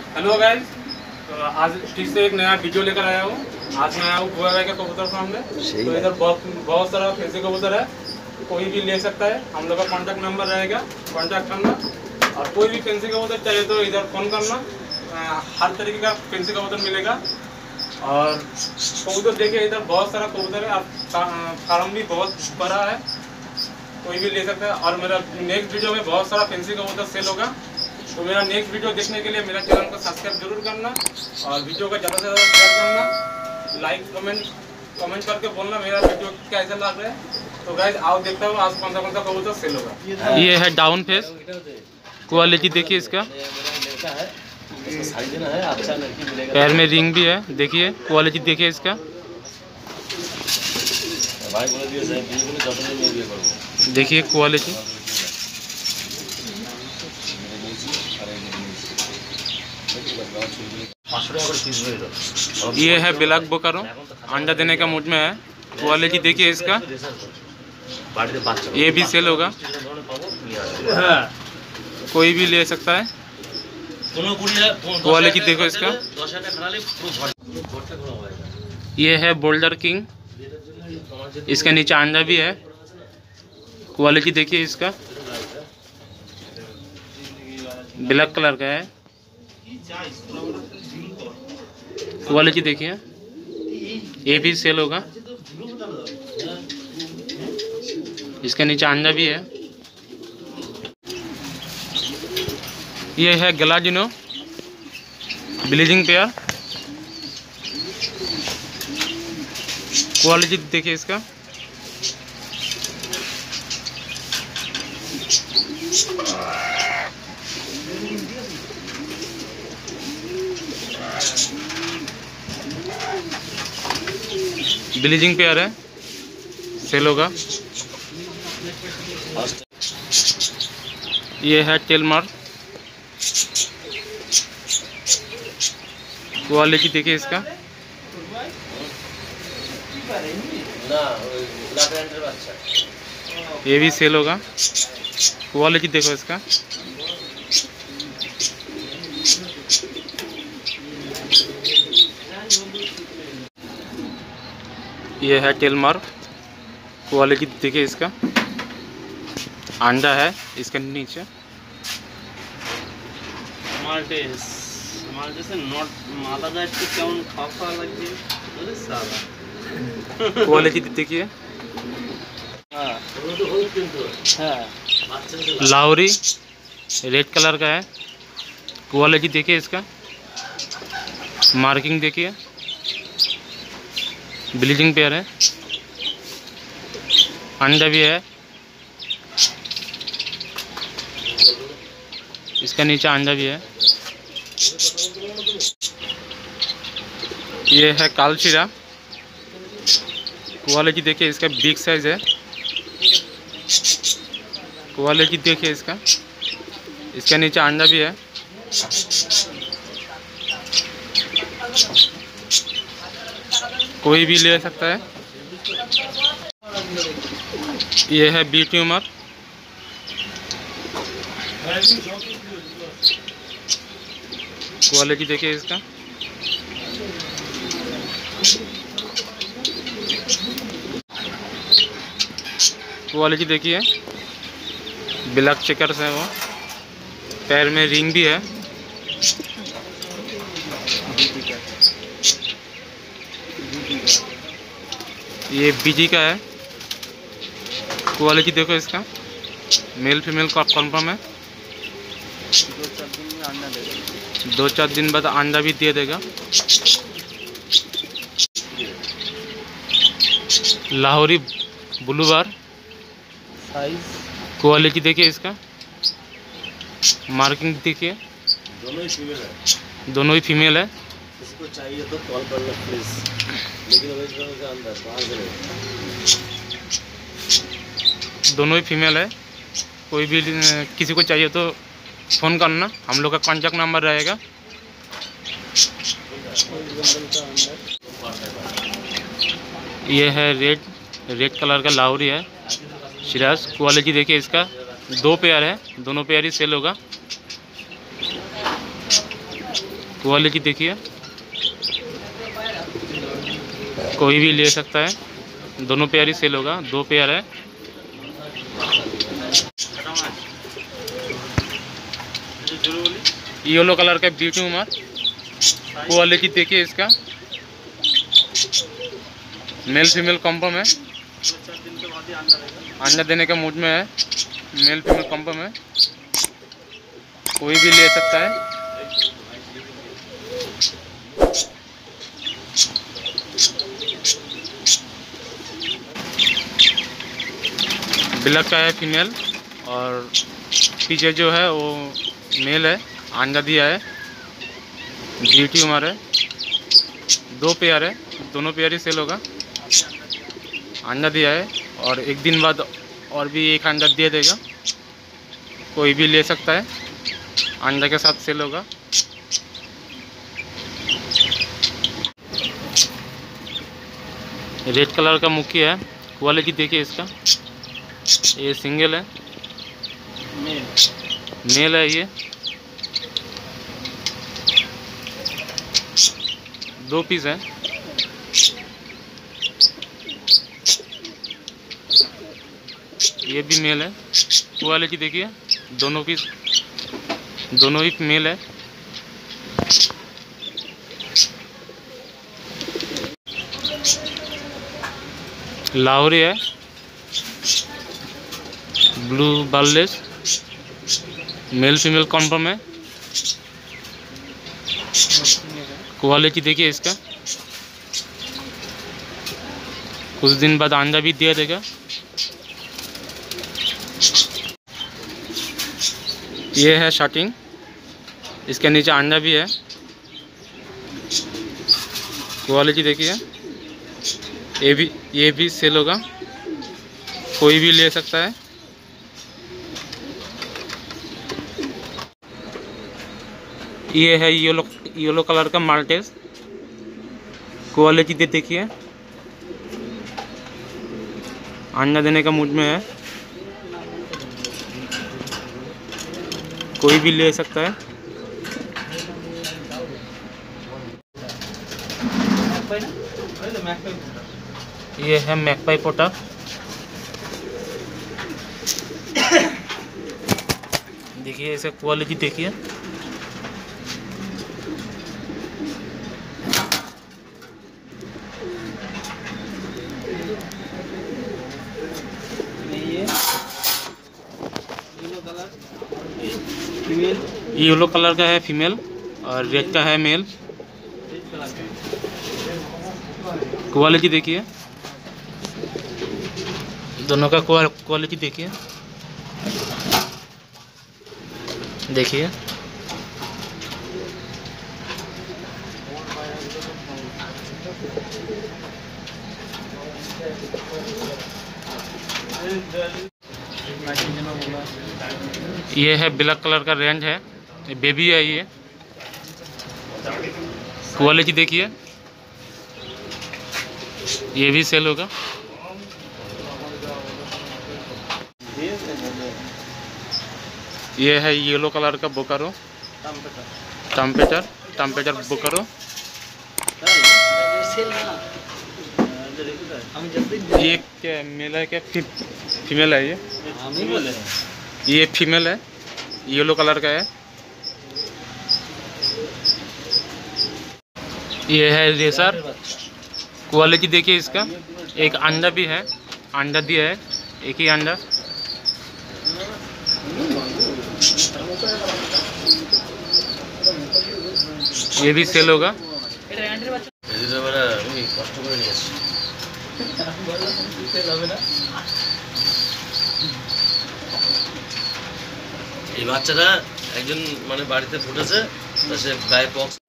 Hello guys, तो आज stick से एक नया वीडियो लेकर आया हूँ। आज मैं आया हूँ गोवा के कबूतर फार्म में। तो इधर बहुत सारा फैंसी कबूतर है, कोई भी ले सकता है। हम लोग का कॉन्टैक्ट नंबर रहेगा, कॉन्टैक्ट करना। और कोई भी फैंसी कबूतर चाहिए तो इधर फ़ोन करना। हर तरीके का फैंसी कबूतर मिलेगा। और कबूतर देखिए, इधर बहुत सारा कबूतर है। फार्म भी बहुत बड़ा है, कोई भी ले सकता है। और मेरा नेक्स्ट वीडियो में बहुत सारा फैंसी कबूतर सेल होगा। तो मेरा नेक्स्ट वीडियो देखने के लिए मेरा चैनल को सब्सक्राइब जरूर करना और वीडियो को ज़्यादा से ज़्यादा शेयर करना। लाइक कमेंट करके बोलना मेरा वीडियो कैसा लग रहा है। तो गाइस आओ देखता हूँ आज कौन सा कबूतर सेल होगा। ये है डाउन फेस, क्वालिटी देखिए इसका। पैर में रिंग भी है, देखिए क्वालिटी देखिए इसका। देखिए क्वालिटी। ये है ब्लैक बोकारो, अंडा देने का मूड में है। क्वालिटी देखिए इसका, ये भी सेल होगा, कोई भी ले सकता है। क्वालिटी देखो इसका। ये है बोल्डर किंग, इसके नीचे अंडा भी है। क्वालिटी देखिए इसका, ब्लैक कलर का है। क्वालिटी देखिए, ये भी सेल होगा। इसके नीचे अंडा भी है। ये है गलाजिनो ब्लीडिंग पेयर। क्वालिटी देखिए इसका। ब्लीडिंग पेयर है, सेल होगा। ये है टेलमार्क, क्वालिटी देखिए इसका। ये भी सेल होगा, क्वालिटी देखो इसका। ये है टेलमार्क, क्वालिटी देखिए इसका। अंडा है इसके नीचे। क्वालिटी देखिए। लाहौरी रेड कलर का है, क्वालिटी देखिए इसका। मार्किंग देखिए, ब्लीडिंग पेयर है, अंडा भी है। इसका नीचे अंडा भी है। ये है कालशीरा, क्वालिटी देखिए इसका, बिग साइज है। क्वालिटी देखिए इसका, इसका नीचे अंडा भी है। कोई भी ले सकता है। ये है बी ट्यूमर, क्वालिटी देखिए इसका। क्वालिटी देखिए, ब्लैक चेकर्स है वो, पैर में रिंग भी है। ये बीजी का है, क्वालिटी देखो इसका। मेल फीमेल का कन्फर्म है। 2-4 दिन बाद अंडा भी दे देगा। लाहौरी ब्लू बार, क्वालिटी देखिए इसका। मार्किंग देखिए, दोनों ही फीमेल है। किसी को चाहिए तो कॉल करना प्लीज, लेकिन के अंदर बाहर से नहीं। दोनों ही फीमेल है। कोई भी किसी को चाहिए तो फ़ोन करना, हम लोग का कॉन्टैक्ट नंबर रहेगा। ये है रेड कलर का लाहौरी है, सिराज। क्वालिटी देखिए इसका, 2 पेयर है, दोनों पेयर ही सेल होगा। क्वालिटी देखिए, कोई भी ले सकता है। दोनों पेयर ही सेल होगा, 2 पेयर है। येलो कलर का ब्यूटी उमर, क्वालिटी देखिए इसका, मेल फीमेल कॉम्बो में, अंडा देने का मूड में है। मेल फीमेल कॉम्बो में कोई भी ले सकता है। ब्लैक का है फीमेल, और पीछे जो है वो मेल है, अंडा दिया है, ब्यूटी उमर है। 2 पेयर है, दोनों पेयर ही सेल होगा। अंडा दिया है और 1 दिन बाद और भी 1 अंडा दे देगा। कोई भी ले सकता है, अंडा के साथ सेल होगा। रेड कलर का मुखी है, क्वालिटी देखिए इसका, ये सिंगल है, मेल है। ये 2 पीस है। ये भी मेल है, क्वालिटी देखिए, दोनों पीस, दोनों ही मेल है। लाहौरी है, ब्लू बाललेस, मेल फीमेल कॉन्फर्म है। क्वालिटी देखिए इसका, कुछ दिन बाद अंडा भी दिया देगा। ये है शर्टिंग, इसके नीचे अंडा भी है। क्वालिटी देखिए, ये भी सेल होगा, कोई भी ले सकता है। ये है येलो कलर का माल्टेस, क्वालिटी देखिए, अंडा देने का मूड में है, कोई भी ले सकता है। ये है मैकपाई पोटा, देखिए इसका क्वालिटी देखिए, येलो कलर का है फीमेल और रेड का है मेल। क्वालिटी देखिए, दोनों का क्वालिटी देखिए, देखिए ये है ब्लैक कलर का रेंज है, बेबी है। ये क्वालिटी देखिए, ये भी सेल होगा। ये है येलो कलर का बोकारो, टम्पेटर बोकारो। ये क्या मेल है, क्या फीमेल है? ये फीमेल है, येलो कलर का है। ये है रेसर, क्वालिटी देखिए इसका, एक अंडा भी है, अंडा दिया है, एक ही अंडा। ये भी सेल होगा। এই বাচ্চাটা একজন মানে বাড়িতে ফুটেছে, তা সে গায়ে পক্স